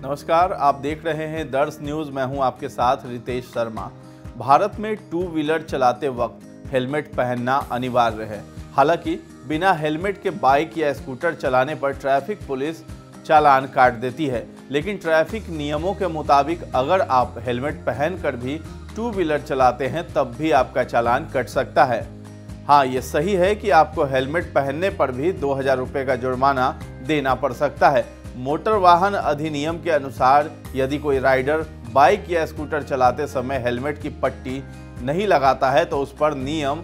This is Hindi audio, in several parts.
नमस्कार, आप देख रहे हैं दर्श न्यूज़। मैं हूं आपके साथ रितेश शर्मा। भारत में टू व्हीलर चलाते वक्त हेलमेट पहनना अनिवार्य है। हालांकि बिना हेलमेट के बाइक या स्कूटर चलाने पर ट्रैफिक पुलिस चालान काट देती है, लेकिन ट्रैफिक नियमों के मुताबिक अगर आप हेलमेट पहनकर भी टू व्हीलर चलाते हैं तब भी आपका चालान कट सकता है। हाँ, ये सही है कि आपको हेलमेट पहनने पर भी 2000 रुपये का जुर्माना देना पड़ सकता है। मोटर वाहन अधिनियम के अनुसार यदि कोई राइडर बाइक या स्कूटर चलाते समय हेलमेट की पट्टी नहीं लगाता है तो उस पर नियम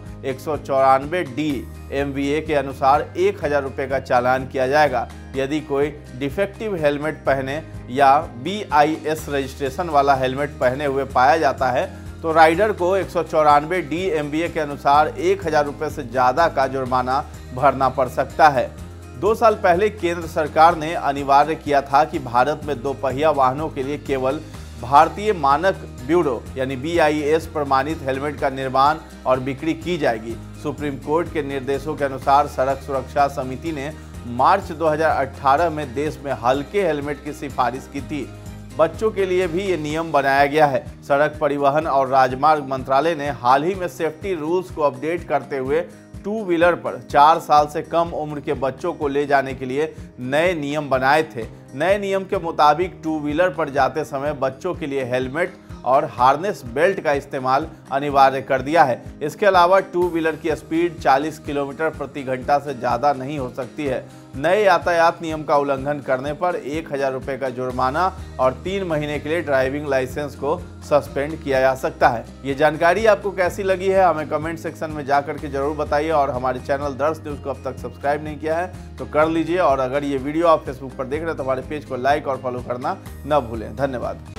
194D MVA के अनुसार 1000 रुपये का चालान किया जाएगा। यदि कोई डिफेक्टिव हेलमेट पहने या BIS रजिस्ट्रेशन वाला हेलमेट पहने हुए पाया जाता है तो राइडर को 194D MVA के अनुसार 1000 रुपये से ज़्यादा का जुर्माना भरना पड़ सकता है। 2 साल पहले केंद्र सरकार ने अनिवार्य किया था कि भारत में दोपहिया वाहनों के लिए केवल भारतीय मानक ब्यूरो यानी BIS प्रमाणित हेलमेट का निर्माण और बिक्री की जाएगी। सुप्रीम कोर्ट के निर्देशों के अनुसार सड़क सुरक्षा समिति ने मार्च 2018 में देश में हल्के हेलमेट की सिफारिश की थी। बच्चों के लिए भी ये नियम बनाया गया है। सड़क परिवहन और राजमार्ग मंत्रालय ने हाल ही में सेफ्टी रूल्स को अपडेट करते हुए टू व्हीलर पर 4 साल से कम उम्र के बच्चों को ले जाने के लिए नए नियम बनाए थे। नए नियम के मुताबिक टू व्हीलर पर जाते समय बच्चों के लिए हेलमेट और हार्नेस बेल्ट का इस्तेमाल अनिवार्य कर दिया है। इसके अलावा टू व्हीलर की स्पीड 40 किलोमीटर प्रति घंटा से ज़्यादा नहीं हो सकती है। नए यातायात नियम का उल्लंघन करने पर 1000 रुपये का जुर्माना और 3 महीने के लिए ड्राइविंग लाइसेंस को सस्पेंड किया जा सकता है। ये जानकारी आपको कैसी लगी है हमें कमेंट सेक्शन में जाकर के जरूर बताइए और हमारे चैनल दर्श न्यूज़ को अब तक सब्सक्राइब नहीं किया है तो कर लीजिए और अगर ये वीडियो आप फेसबुक पर देख रहे हैं तो हमारे पेज को लाइक और फॉलो करना न भूलें। धन्यवाद।